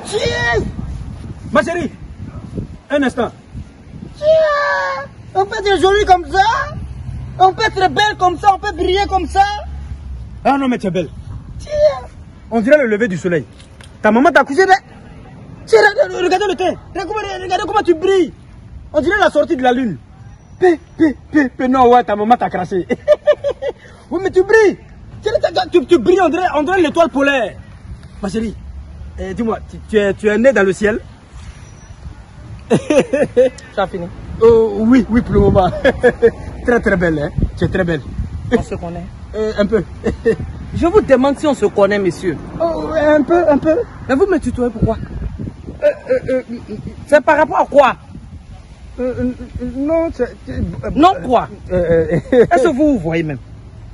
Tiens. Ma chérie, un instant. Tiens. On peut être jolie comme ça. On peut être belle comme ça. On peut briller comme ça. Ah non, mais tu es belle. Tiens. On dirait le lever du soleil. Ta maman t'a couché, mais... Tiens, regardez le teint. Regardez comment tu brilles. On dirait la sortie de la lune. Non, ouais, ta maman t'a craché. Oui, mais tu brilles. Tu brilles, on dirait l'étoile polaire. Ma chérie, dis-moi, tu es né dans le ciel? Tu as fini? Oui, pour le moment. Très belle, hein? Tu es très belle. On se connaît? Un peu. Je vous demande si on se connaît, monsieur. Oh, un peu. Mais vous me tutoyez pourquoi? C'est par rapport à quoi? Non, non quoi? Est-ce que vous voyez même?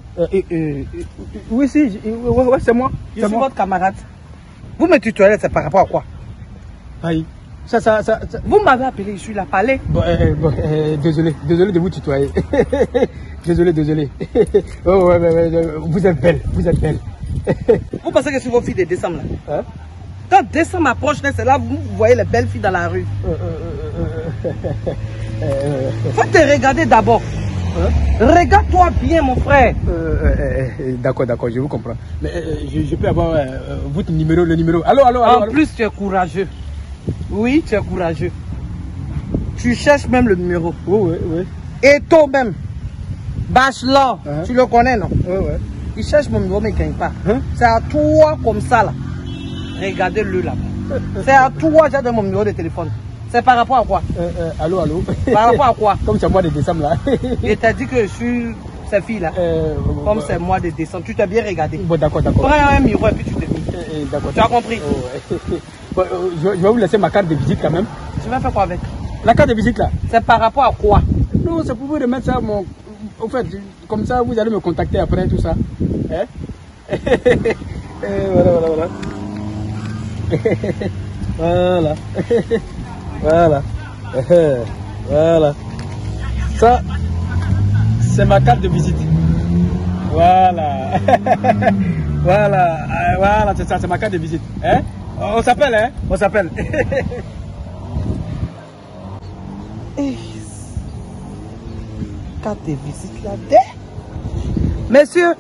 Oui, si, ouais, c'est moi. Je suis votre camarade. Vous me tutoyez, c'est par rapport à quoi? Aïe. Vous m'avez appelé, je suis là, parlez. Désolé de vous tutoyer. Désolé. Oh, ouais, vous êtes belle. Vous pensez que je suis vos filles de décembre là? Hein? Quand décembre approche, c'est là vous voyez les belles filles dans la rue. Faut te regarder d'abord. Regarde-toi bien, mon frère. D'accord, je vous comprends. Mais je peux avoir votre numéro, le numéro. Allô. En plus, tu es courageux. Oui, tu es courageux. Tu cherches même le numéro. Oui. Et toi même, Bachelor, tu le connais, non? Oui. Il cherche mon numéro, mais il ne gagne pas. C'est à toi comme ça, là. Regardez-le là. C'est à toi, j'ai donné mon numéro de téléphone. C'est par rapport à quoi? Allô. Par rapport à quoi? Comme c'est mois de décembre là. Et t'as dit que je suis cette fille là. Comme c'est mois de décembre, tu t'es bien regardé. Bon, d'accord. Prends un miroir et puis tu te dis. D'accord. Tu as compris? Bon, je vais vous laisser ma carte de visite quand même. Tu vas faire quoi avec? La carte de visite là. C'est par rapport à quoi? Non, c'est pour vous remettre ça mon... Au fait, comme ça vous allez me contacter après tout ça. Hein? Voilà. Voilà. Ça, c'est ma carte de visite. Voilà. Voilà, c'est ça, c'est ma carte de visite. Hein? On s'appelle, hein? On s'appelle. Carte de visite là. Messieurs.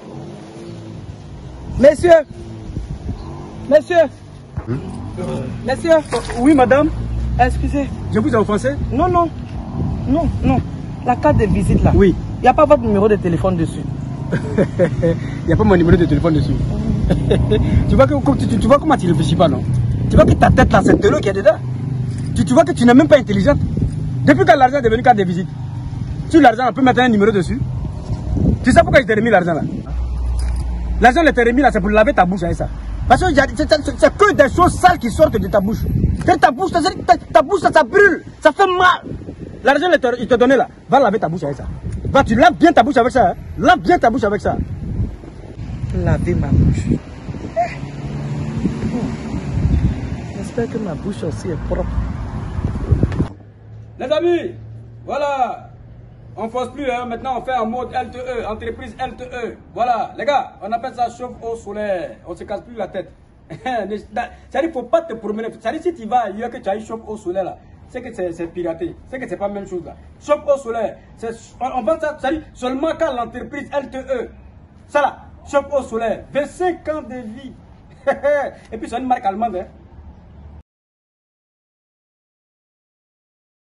Oui, madame. Excusez. Je vous ai offensé? Non. La carte de visite là. Oui. Il n'y a pas votre numéro de téléphone dessus. Il n'y a pas mon numéro de téléphone dessus. Tu vois comment tu ne réfléchis pas, non? Tu vois que ta tête là, c'est de l'eau qui est dedans. Tu vois que tu n'es même pas intelligente. Depuis quand l'argent est devenu carte de visite? Sur l'argent, on peut mettre un numéro dessus. Tu sais pourquoi je t'ai remis l'argent là? L'argent que je t'ai remis là, c'est pour laver ta bouche avec ça. Parce que c'est que des choses sales qui sortent de ta bouche. Ta bouche, ça brûle, ça fait mal. L'argent il te donné là, va laver ta bouche avec ça. Va, tu laves bien ta bouche avec ça. Hein? Lave bien ta bouche avec ça. Laver ma bouche. J'espère que ma bouche aussi est propre. Les amis, voilà. On ne force plus, hein. Maintenant on fait en mode LTE, entreprise LTE. Voilà, les gars, on appelle ça chauffe au soleil. On ne se casse plus la tête. C'est-à-dire qu'il ne faut pas te promener. C'est-à-dire si tu vas ailleurs que tu ailles chauffe au soleil là, c'est que c'est piraté. C'est que c'est pas la même chose là. Chauffe au soleil, on vend ça, c'est-à-dire seulement quand l'entreprise LTE, ça là, chauffe au soleil, 25 ans de vie. Et puis c'est une marque allemande, hein.